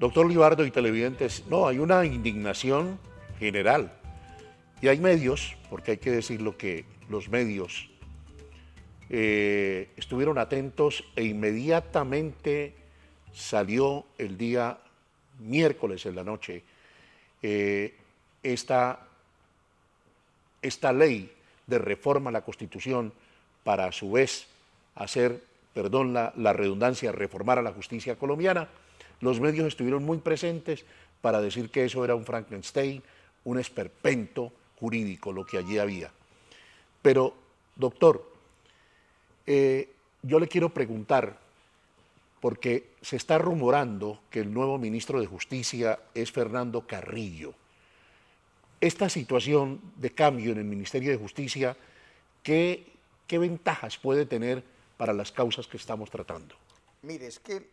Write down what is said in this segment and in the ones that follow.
Doctor Libardo y televidentes, no, hay una indignación general. Y hay medios, porque hay que decirlo que los medios estuvieron atentos e inmediatamente salió el día miércoles en la noche esta ley de reforma a la Constitución para a su vez hacer, perdón la redundancia, reformar a la justicia colombiana. Los medios estuvieron muy presentes para decir que eso era un Frankenstein, un esperpento jurídico lo que allí había. Pero, doctor, yo le quiero preguntar, porque se está rumorando que el nuevo ministro de Justicia es Fernando Carrillo. Esta situación de cambio en el Ministerio de Justicia, ¿qué ventajas puede tener para las causas que estamos tratando? Mire, es que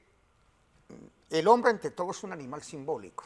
el hombre ante todo es un animal simbólico.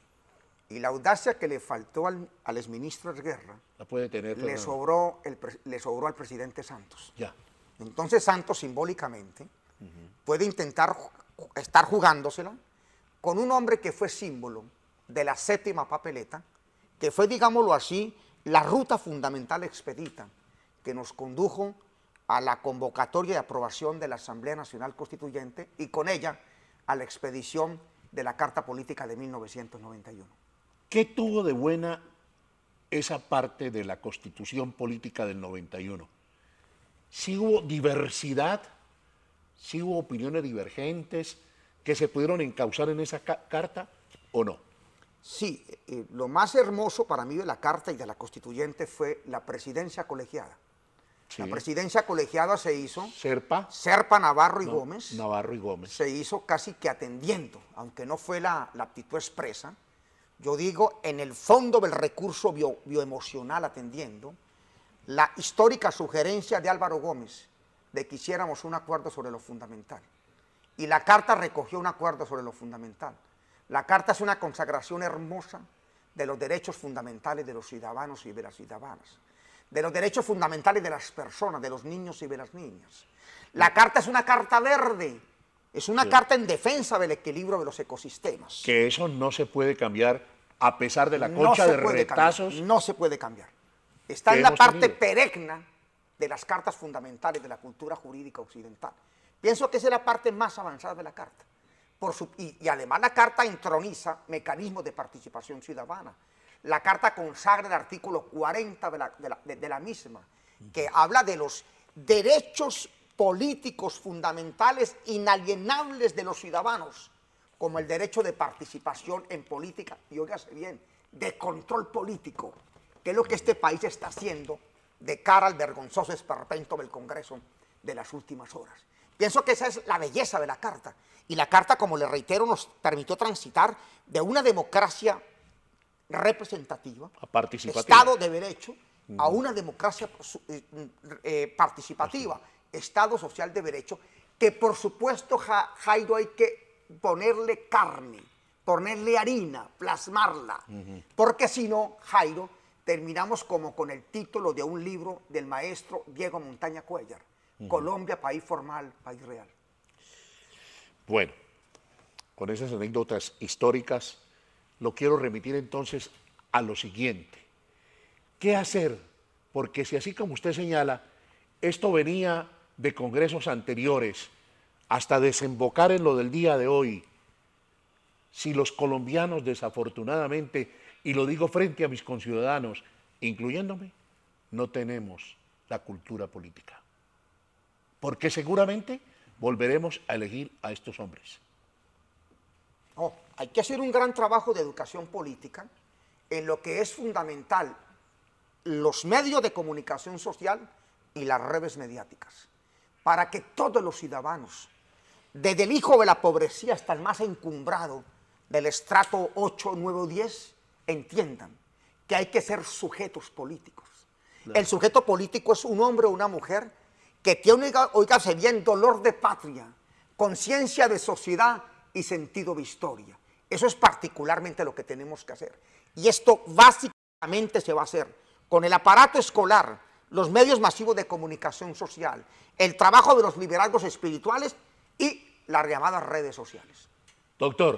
Y la audacia que le faltó al exministro de Guerra la puede tener le sobró al presidente Santos. Ya. Entonces Santos simbólicamente puede intentar estar jugándosela con un hombre que fue símbolo de la séptima papeleta, que fue, digámoslo así, la ruta fundamental expedita que nos condujo a la convocatoria de aprobación de la Asamblea Nacional Constituyente y con ella a la expedición de la Carta Política de 1991. ¿Qué tuvo de buena esa parte de la Constitución Política del 91? ¿Sí hubo diversidad? ¿Sí hubo opiniones divergentes que se pudieron encauzar en esa carta o no? Sí, lo más hermoso para mí de la Carta y de la Constituyente fue la presidencia colegiada. Sí. La presidencia colegiada se hizo... Serpa, Navarro y Gómez. Navarro y Gómez. Se hizo casi que atendiendo, aunque no fue la aptitud expresa, yo digo, en el fondo del recurso bioemocional atendiendo, la histórica sugerencia de Álvaro Gómez de que hiciéramos un acuerdo sobre lo fundamental. Y la Carta recogió un acuerdo sobre lo fundamental. La Carta es una consagración hermosa de los derechos fundamentales de los ciudadanos y de las ciudadanas, de los derechos fundamentales de las personas, de los niños y de las niñas. La Carta es una carta verde, es una carta en defensa del equilibrio de los ecosistemas. Que eso no se puede cambiar a pesar de la concha de retazos. No se puede cambiar. Está en la parte peregna de las cartas fundamentales de la cultura jurídica occidental. Pienso que esa es la parte más avanzada de la Carta. Y además la Carta entroniza mecanismos de participación ciudadana. La Carta consagra el artículo 40 de la misma, que habla de los derechos políticos fundamentales inalienables de los ciudadanos, como el derecho de participación en política, y óigase bien, de control político, que es lo que este país está haciendo de cara al vergonzoso esperpento del Congreso de las últimas horas. Pienso que esa es la belleza de la Carta, y la Carta, como le reitero, nos permitió transitar de una democracia representativa, Estado de Derecho, a una democracia participativa, Estado social de derecho, que por supuesto, Jairo, hay que ponerle carne, ponerle harina, plasmarla, porque si no, Jairo, terminamos como con el título de un libro del maestro Diego Montaña Cuéllar, Colombia, país formal, país real. Bueno, con esas anécdotas históricas, lo quiero remitir entonces a lo siguiente. ¿Qué hacer? Porque si así como usted señala, esto venía de congresos anteriores hasta desembocar en lo del día de hoy, si los colombianos desafortunadamente, y lo digo frente a mis conciudadanos, incluyéndome, no tenemos la cultura política. Porque seguramente volveremos a elegir a estos hombres. Oh, hay que hacer un gran trabajo de educación política en lo que es fundamental, los medios de comunicación social y las redes mediáticas, para que todos los ciudadanos, desde el hijo de la pobrecía hasta el más encumbrado del estrato 8, 9 o 10, entiendan que hay que ser sujetos políticos. Claro. El sujeto político es un hombre o una mujer que tiene, oígase bien, dolor de patria, conciencia de sociedad y sentido de historia. Eso es particularmente lo que tenemos que hacer. Y esto básicamente se va a hacer con el aparato escolar, los medios masivos de comunicación social, el trabajo de los liderazgos espirituales y las llamadas redes sociales. Doctor,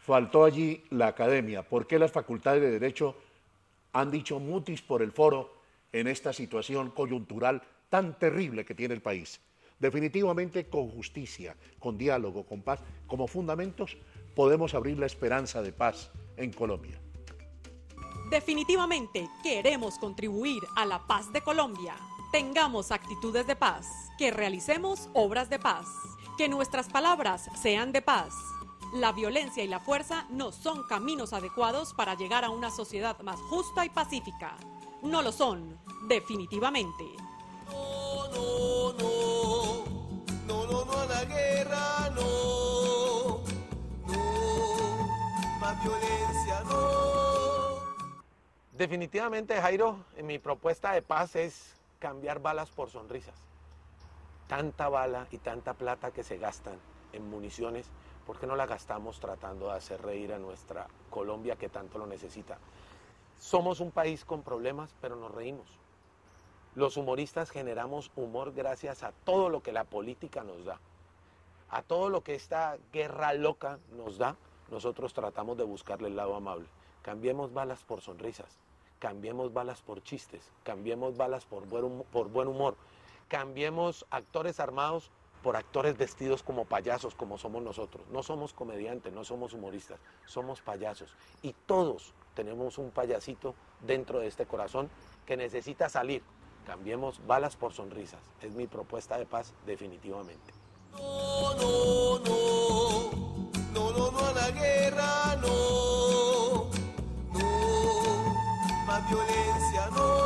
faltó allí la academia. ¿Por qué las facultades de Derecho han dicho mutis por el foro en esta situación coyuntural tan terrible que tiene el país? Definitivamente con justicia, con diálogo, con paz, como fundamentos, podemos abrir la esperanza de paz en Colombia. Definitivamente queremos contribuir a la paz de Colombia. Tengamos actitudes de paz, que realicemos obras de paz, que nuestras palabras sean de paz. La violencia y la fuerza no son caminos adecuados para llegar a una sociedad más justa y pacífica. No lo son, definitivamente. No, no, no, no, no, no a la guerra, no, no, más violencia, no. Definitivamente, Jairo, mi propuesta de paz es cambiar balas por sonrisas. Tanta bala y tanta plata que se gastan en municiones, ¿por qué no la gastamos tratando de hacer reír a nuestra Colombia que tanto lo necesita? Somos un país con problemas, pero nos reímos. Los humoristas generamos humor gracias a todo lo que la política nos da. A todo lo que esta guerra loca nos da, nosotros tratamos de buscarle el lado amable. Cambiemos balas por sonrisas, cambiemos balas por chistes, cambiemos balas por buen humor, cambiemos actores armados por actores vestidos como payasos, como somos nosotros. No somos comediantes, no somos humoristas, somos payasos. Y todos tenemos un payasito dentro de este corazón que necesita salir. Cambiemos balas por sonrisas. Es mi propuesta de paz, definitivamente. No, no, no, no, no, no a la guerra, no, no, más violencia, no.